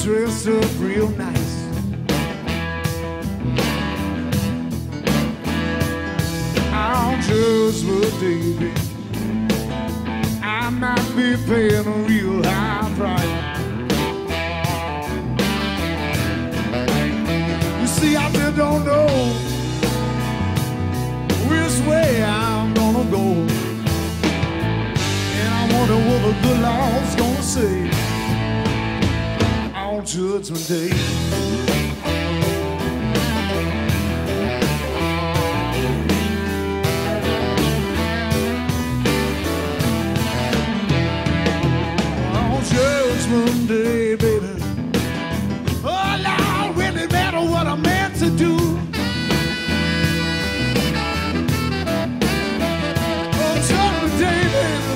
dressed up real nice. I'll judge the day, I might be paying a real high price. You see, I just don't know which way I'm gonna go, and I wonder what the good Lord's gonna say on Judgment Day. Judgment Day, baby. Oh, Lord, when it matter what I meant to do. Oh, Judgment Day, baby.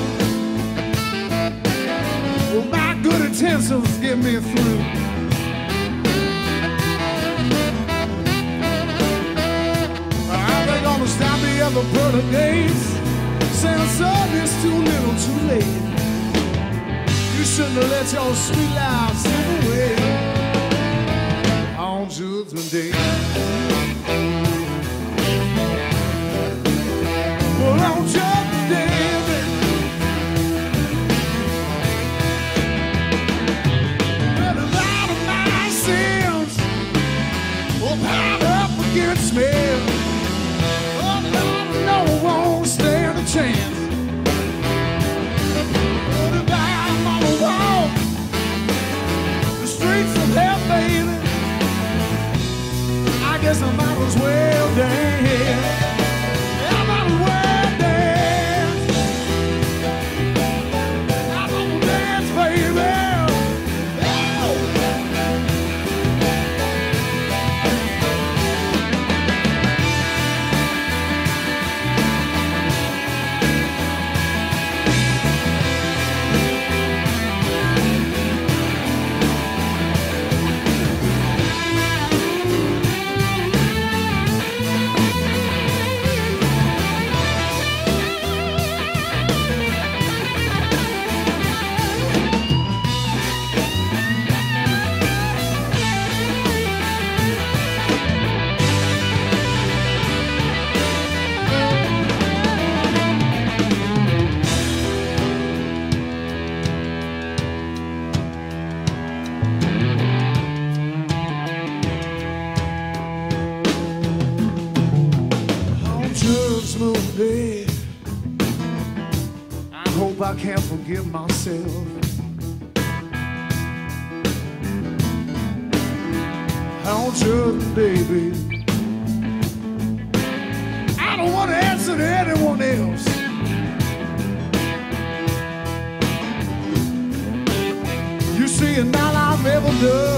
Well, my good intentions get me through. Are they gonna stop me at the pearly gates, saying the sun is too little, too late? You shouldn't have let your sweet life slip away on Judgment Day. Well, on Judgment Day, but a lot of my sins will pile up against me. Oh, Lord, no one won't stand a chance. I guess I might as well dance. I might as well dance. I'm gonna dance, baby. I hope I can forgive myself. On Judgment Day, baby. I don't want to answer to anyone else. You see, and all I've ever done